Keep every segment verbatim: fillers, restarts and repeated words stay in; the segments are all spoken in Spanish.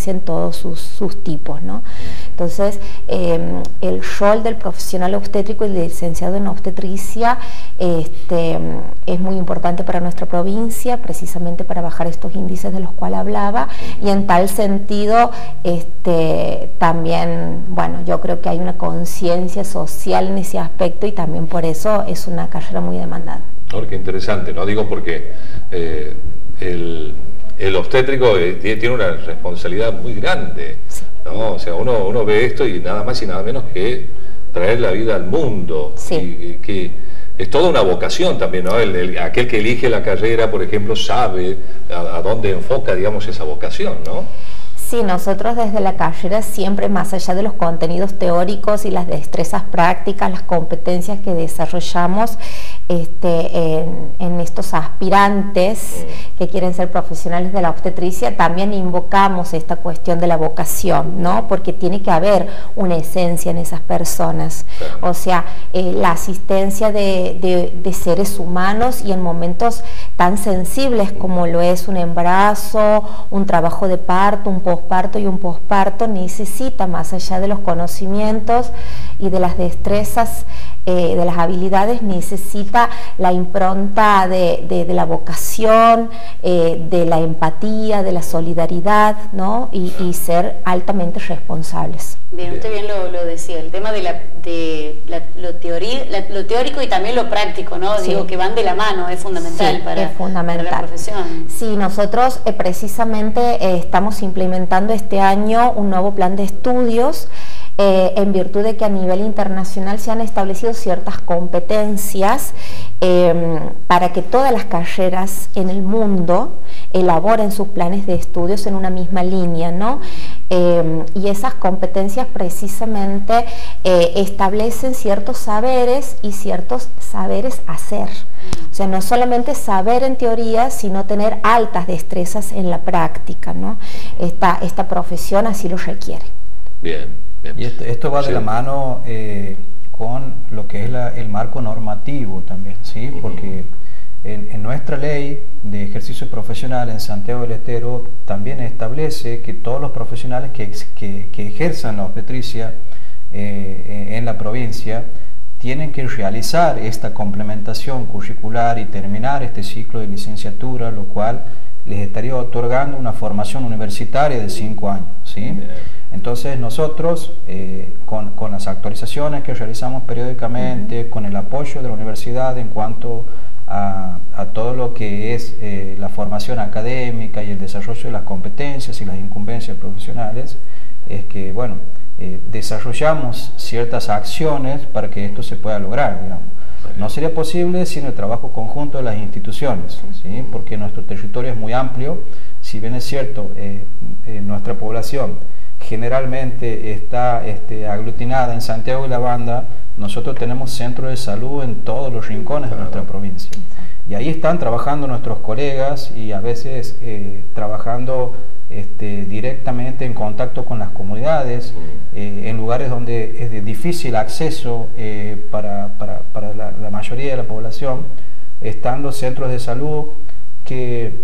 experiencia en todos sus, sus tipos, ¿no? Entonces, eh, el rol del profesional obstétrico y del licenciado en obstetricia este, es muy importante para nuestra provincia, precisamente para bajar estos índices de los cuales hablaba, y en tal sentido, este, también, bueno, yo creo que hay una conciencia social en ese aspecto y también por eso es una carrera muy demandada. Oh, qué interesante, ¿no? Digo porque eh, el, el obstétrico eh, tiene una responsabilidad muy grande, sí. ¿No? O sea, uno, uno ve esto y nada más y nada menos que traer la vida al mundo, sí. y, que es toda una vocación también, ¿no? El, el, aquel que elige la carrera, por ejemplo, sabe a, a dónde enfoca, digamos, esa vocación, ¿no? Sí, nosotros desde la carrera siempre, más allá de los contenidos teóricos y las destrezas prácticas, las competencias que desarrollamos este, en, en estos aspirantes que quieren ser profesionales de la obstetricia, también invocamos esta cuestión de la vocación, ¿no? Porque tiene que haber una esencia en esas personas, o sea, eh, la asistencia de, de, de seres humanos y en momentos tan sensibles como lo es un embarazo, un trabajo de parto, un posparto y un posparto, necesita, más allá de los conocimientos y de las destrezas, eh, de las habilidades, necesita la impronta de, de, de la vocación, eh, de la empatía, de la solidaridad, ¿no? y, y ser altamente responsables. Bien, usted bien lo, lo decía, el tema de, la, de la, lo, teoría, la, lo teórico y también lo práctico, ¿no? Sí. Digo, que van de la mano, es fundamental, sí, para, es fundamental. para la profesión. Sí, nosotros eh, precisamente eh, estamos implementando este año un nuevo plan de estudios eh, en virtud de que a nivel internacional se han establecido ciertas competencias eh, para que todas las carreras en el mundo elaboren sus planes de estudios en una misma línea, ¿no? Eh, y esas competencias precisamente eh, establecen ciertos saberes y ciertos saberes hacer. O sea, no solamente saber en teoría, sino tener altas destrezas en la práctica, ¿no? Esta, esta profesión así lo requiere. Bien, bien. Y esto, esto va sí. de la mano eh, con lo que es la, el marco normativo también, ¿sí? Uh-huh. Porque en, en nuestra ley de ejercicio profesional en Santiago del Estero también establece que todos los profesionales que, que, que ejerzan la obstetricia eh, en la provincia tienen que realizar esta complementación curricular y terminar este ciclo de licenciatura, lo cual les estaría otorgando una formación universitaria de cinco años, ¿sí? Entonces nosotros, eh, con, con las actualizaciones que realizamos periódicamente, uh-huh. con el apoyo de la universidad en cuanto a, a todo lo que es eh, la formación académica y el desarrollo de las competencias y las incumbencias profesionales, es que, bueno, eh, desarrollamos ciertas acciones para que esto se pueda lograr, digamos. No sería posible sin el trabajo conjunto de las instituciones, ¿sí? Porque nuestro territorio es muy amplio. Si bien es cierto, eh, eh, nuestra población generalmente está este, aglutinada en Santiago y la Banda, nosotros tenemos centros de salud en todos los rincones de nuestra provincia. Y ahí están trabajando nuestros colegas y a veces eh, trabajando este, directamente en contacto con las comunidades, eh, en lugares donde es de difícil acceso eh, para, para, para la, la mayoría de la población. Están los centros de salud que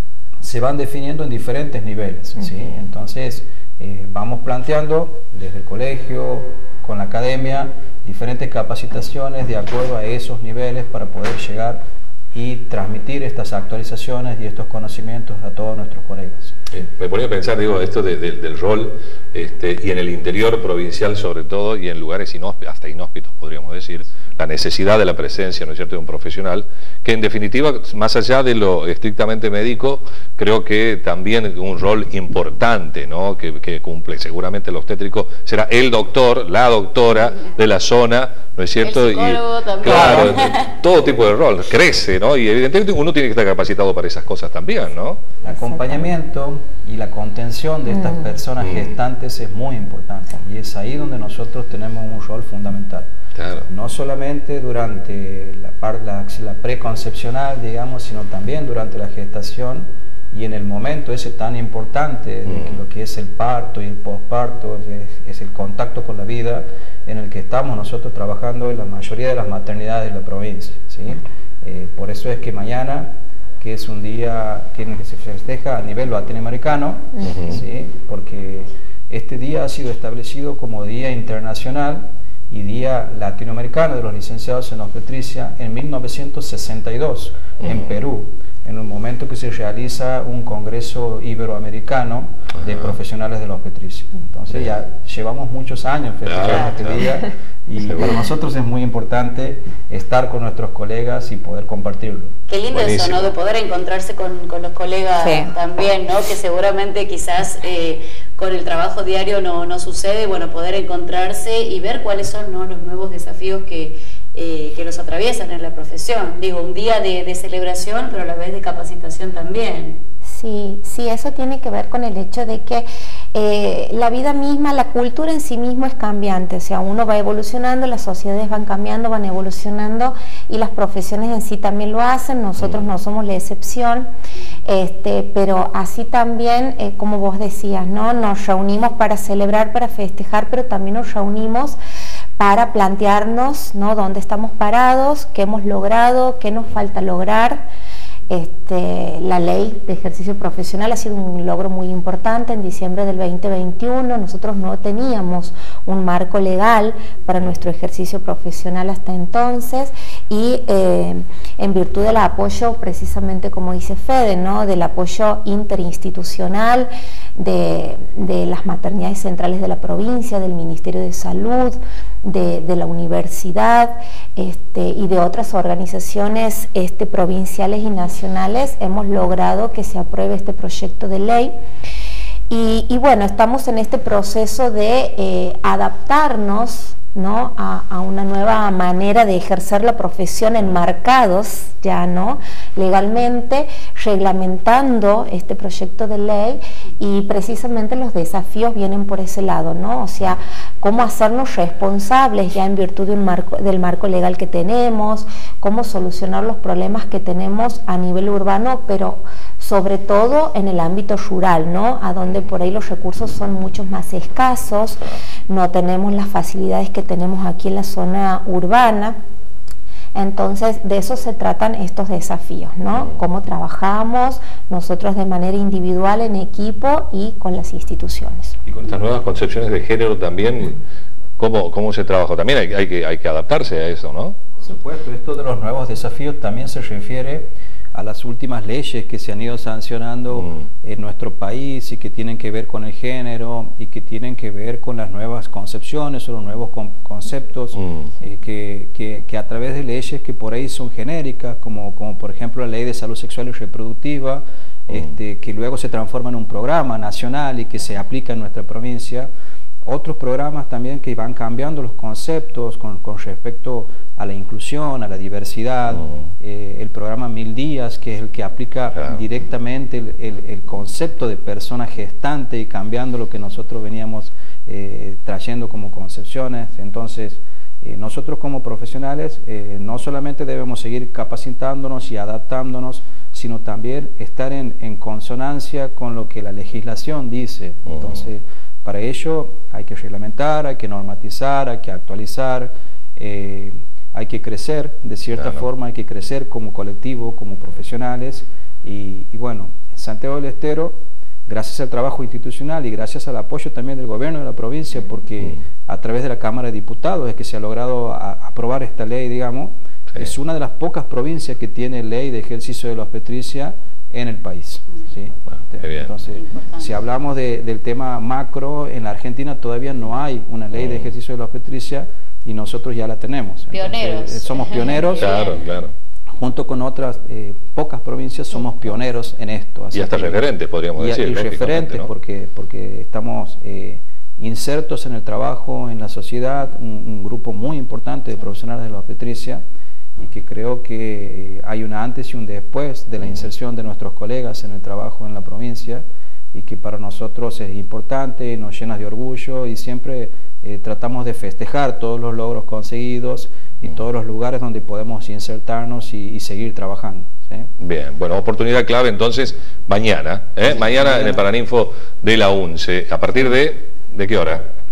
se van definiendo en diferentes niveles, ¿sí? Uh-huh. Entonces eh, vamos planteando desde el colegio, con la academia, diferentes capacitaciones de acuerdo a esos niveles para poder llegar y transmitir estas actualizaciones y estos conocimientos a todos nuestros colegas. Eh, me ponía a pensar, digo, esto de, de, del rol este, y en el interior provincial sobre todo y en lugares inhóspitos, hasta inhóspitos podríamos decir, la necesidad de la presencia, ¿no es cierto?, de un profesional que en definitiva, más allá de lo estrictamente médico, creo que también un rol importante, ¿no?, que, que cumple seguramente el obstétrico, será el doctor, la doctora de la zona, ¿no es cierto? El psicólogo y, también. Claro, todo tipo de rol, crece, ¿no? Y evidentemente uno tiene que estar capacitado para esas cosas también, ¿no? El acompañamiento y la contención de estas personas gestantes es muy importante y es ahí donde nosotros tenemos un rol fundamental. Claro. No solamente durante la, la, la preconcepcional, digamos, sino también durante la gestación y en el momento ese tan importante de que lo que es el parto y el posparto, es, es el contacto con la vida en el que estamos nosotros trabajando en la mayoría de las maternidades de la provincia, ¿sí? Eh, por eso es que mañana que es un día que, que se festeja a nivel latinoamericano, uh-huh. ¿sí? Porque este día ha sido establecido como Día Internacional y Día Latinoamericano de los Licenciados en Obstetricia en mil novecientos sesenta y dos, uh-huh. en Perú, en un momento que se realiza un congreso iberoamericano de profesionales de la obstetricia. Entonces ya llevamos muchos años festejando claro, este claro. día y Seguro. Para nosotros es muy importante estar con nuestros colegas y poder compartirlo. Qué lindo Buenísimo. Eso, ¿no? De poder encontrarse con, con los colegas sí. también, ¿no? Que seguramente quizás eh, con el trabajo diario no, no sucede, bueno, poder encontrarse y ver cuáles son, ¿no?, los nuevos desafíos que Eh, que los atraviesan en la profesión. Digo, un día de, de celebración, pero a la vez de capacitación también. Sí, sí, eso tiene que ver con el hecho de que eh, la vida misma, la cultura en sí mismo es cambiante, o sea, uno va evolucionando, las sociedades van cambiando, van evolucionando y las profesiones en sí también lo hacen, nosotros no somos la excepción, este, pero así también, eh, como vos decías, ¿no? Nos reunimos para celebrar, para festejar, pero también nos reunimos para plantearnos, ¿no?, dónde estamos parados, qué hemos logrado, qué nos falta lograr. Este, la ley de ejercicio profesional ha sido un logro muy importante. En diciembre del veinte veintiuno nosotros no teníamos un marco legal para nuestro ejercicio profesional hasta entonces y eh, en virtud del apoyo, precisamente como dice Fede, ¿no?, del apoyo interinstitucional de, de las maternidades centrales de la provincia, del Ministerio de Salud, de, de la universidad este, y de otras organizaciones este, provinciales y nacionales, hemos logrado que se apruebe este proyecto de ley. Y, y bueno, estamos en este proceso de eh, adaptarnos, ¿no?, a, a una nueva manera de ejercer la profesión enmarcados ya, ¿no?, legalmente, reglamentando este proyecto de ley y precisamente los desafíos vienen por ese lado, ¿no? O sea, cómo hacernos responsables ya en virtud de un marco, del marco legal que tenemos, cómo solucionar los problemas que tenemos a nivel urbano, pero sobre todo en el ámbito rural, ¿no?, a donde por ahí los recursos son mucho más escasos, no tenemos las facilidades que tenemos aquí en la zona urbana. Entonces de eso se tratan estos desafíos, ¿no? Cómo trabajamos nosotros de manera individual, en equipo y con las instituciones. Y con estas nuevas concepciones de género también, ¿cómo, cómo se trabaja? También hay, hay, que, hay que adaptarse a eso, ¿no? Por supuesto, esto de los nuevos desafíos también se refiere a las últimas leyes que se han ido sancionando mm. en nuestro país y que tienen que ver con el género y que tienen que ver con las nuevas concepciones o los nuevos con conceptos mm. eh, que, que, que a través de leyes que por ahí son genéricas, como, como por ejemplo la Ley de Salud Sexual y Reproductiva, mm. este, que luego se transforma en un programa nacional y que se aplica en nuestra provincia. Otros programas también que van cambiando los conceptos con, con respecto a la inclusión, a la diversidad, uh-huh. eh, el programa Mil Días, que es el que aplica claro. directamente el, el, el concepto de persona gestante y cambiando lo que nosotros veníamos eh, trayendo como concepciones. Entonces, eh, nosotros como profesionales eh, no solamente debemos seguir capacitándonos y adaptándonos, sino también estar en, en consonancia con lo que la legislación dice. Uh-huh. Entonces, para ello hay que reglamentar, hay que normatizar, hay que actualizar, eh, hay que crecer, de cierta claro. forma hay que crecer como colectivo, como profesionales y, y bueno, en Santiago del Estero, gracias al trabajo institucional y gracias al apoyo también del gobierno de la provincia, porque mm. a través de la Cámara de Diputados es que se ha logrado a, aprobar esta ley, digamos, sí. es una de las pocas provincias que tiene ley de ejercicio de la obstetricia en el país. ¿Sí? Bueno, entonces, si hablamos de, del tema macro, en la Argentina todavía no hay una ley de ejercicio de la obstetricia y nosotros ya la tenemos. Pioneros. Entonces, somos pioneros. Claro, claro. Junto con otras eh, pocas provincias somos pioneros en esto. Así y hasta que, referentes, podríamos y, decir. Y referentes, ¿no? porque, porque estamos eh, insertos en el trabajo, en la sociedad, un, un grupo muy importante de profesionales de la obstetricia, y que creo que hay un antes y un después de la inserción de nuestros colegas en el trabajo en la provincia y que para nosotros es importante, nos llena de orgullo y siempre eh, tratamos de festejar todos los logros conseguidos y todos los lugares donde podemos insertarnos y, y seguir trabajando. ¿Sí? Bien, bueno, oportunidad clave entonces mañana, ¿eh? mañana en el Paraninfo de la UNCE, ¿a partir de, de qué hora?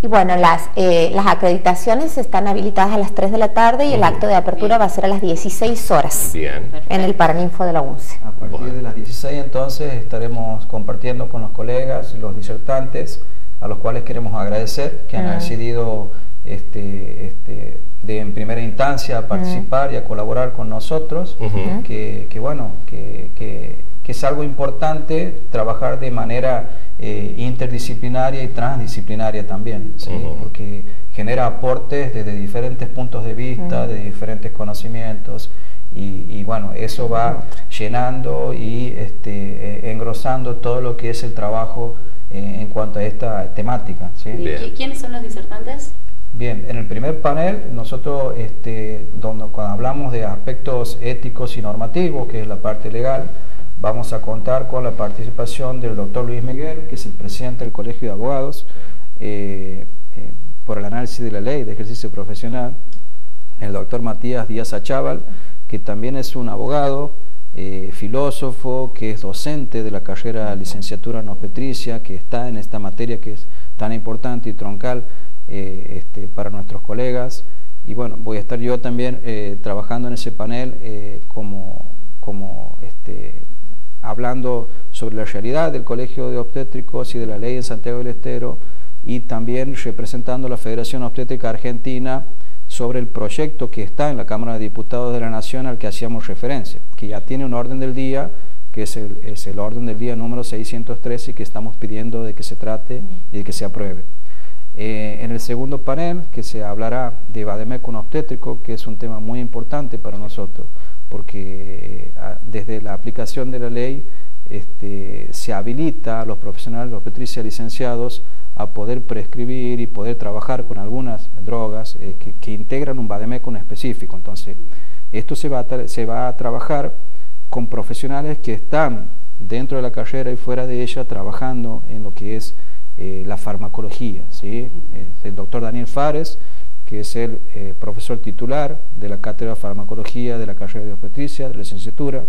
Y bueno, las, eh, las acreditaciones están habilitadas a las tres de la tarde y uh-huh. el acto de apertura Bien. va a ser a las dieciséis horas. Bien. En el Paraninfo de la UNCE. A partir bueno. de las dieciséis entonces estaremos compartiendo con los colegas, los disertantes, a los cuales queremos agradecer que uh-huh. han decidido este, este, de en primera instancia a participar uh-huh. y a colaborar con nosotros, uh-huh. que, que bueno, que, que, que es algo importante trabajar de manera eh, interdisciplinaria y transdisciplinaria también, ¿sí? uh-huh. porque genera aportes desde diferentes puntos de vista, uh-huh. de diferentes conocimientos, y, y bueno, eso va llenando y este, eh, engrosando todo lo que es el trabajo eh, en cuanto a esta temática, ¿sí? ¿Y quiénes son los disertantes? Bien, en el primer panel nosotros este, donde, cuando hablamos de aspectos éticos y normativos, que es la parte legal, vamos a contar con la participación del doctor Luis Miguel, que es el presidente del Colegio de Abogados, eh, eh, por el análisis de la ley de ejercicio profesional, el doctor Matías Díaz Achával, que también es un abogado, eh, filósofo, que es docente de la carrera licenciatura en obstetricia, que está en esta materia que es tan importante y troncal eh, este, para nuestros colegas. Y bueno, voy a estar yo también eh, trabajando en ese panel eh, como, como este, hablando sobre la realidad del Colegio de Obstétricos y de la ley en Santiago del Estero, y también representando a la Federación Obstétrica Argentina sobre el proyecto que está en la Cámara de Diputados de la Nación al que hacíamos referencia, que ya tiene un orden del día, que es el, es el orden del día número seiscientos trece, que estamos pidiendo de que se trate y de que se apruebe. Eh, en el segundo panel, que se hablará de vademecum obstétrico, que es un tema muy importante para nosotros, porque eh, desde la aplicación de la ley este, se habilita a los profesionales de obstetricia licenciados a poder prescribir y poder trabajar con algunas drogas eh, que, que integran un vademecum específico. Entonces, esto se va, a se va a trabajar con profesionales que están dentro de la carrera y fuera de ella trabajando en lo que es eh, la farmacología, ¿sí? Es el doctor Daniel Fares, que es el eh, profesor titular de la cátedra de farmacología de la carrera de obstetricia, de la licenciatura.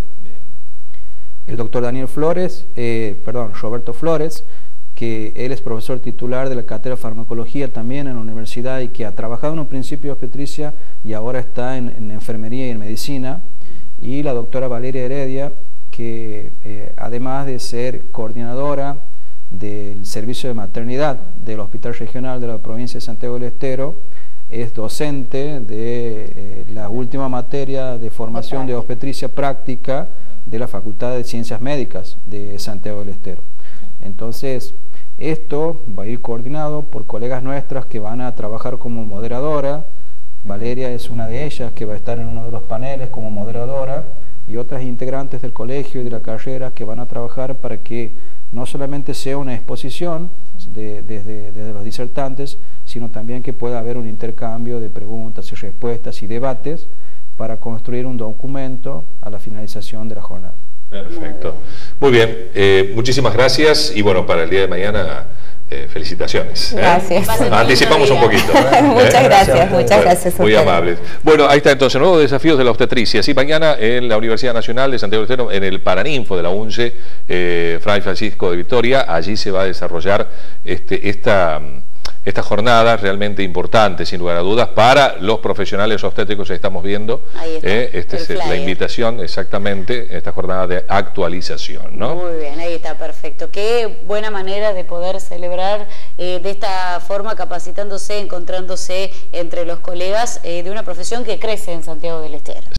El doctor Daniel Flores, eh, perdón, Roberto Flores, que él es profesor titular de la cátedra de farmacología también en la universidad y que ha trabajado en un principio de obstetricia y ahora está en, en enfermería y en medicina. Y la doctora Valeria Heredia, que eh, además de ser coordinadora del servicio de maternidad del Hospital Regional de la provincia de Santiago del Estero, es docente de eh, la última materia de formación de obstetricia práctica de la Facultad de Ciencias Médicas de Santiago del Estero. Entonces, esto va a ir coordinado por colegas nuestras que van a trabajar como moderadora. Valeria es una de ellas que va a estar en uno de los paneles como moderadora, y otras integrantes del colegio y de la carrera que van a trabajar para que no solamente sea una exposición de, desde, desde los disertantes, sino también que pueda haber un intercambio de preguntas y respuestas y debates para construir un documento a la finalización de la jornada. Perfecto. Muy bien, eh, muchísimas gracias y bueno, para el día de mañana eh, felicitaciones. ¿eh? Gracias. Anticipamos un poquito. Muchas ¿eh? gracias, muchas gracias. Muy amables. Bueno, ahí está entonces, nuevos desafíos de la obstetricia. Sí, mañana en la Universidad Nacional de Santiago del Estero, en el Paraninfo de la UNCE, eh, Fray Francisco de Vitoria, allí se va a desarrollar este, esta... Esta jornada realmente importante, sin lugar a dudas, para los profesionales obstétricos que estamos viendo. Ahí está, eh, esta es flyer. La invitación, exactamente, esta jornada de actualización, ¿no? Muy bien, ahí está, perfecto. Qué buena manera de poder celebrar eh, de esta forma, capacitándose, encontrándose entre los colegas eh, de una profesión que crece en Santiago del Estero.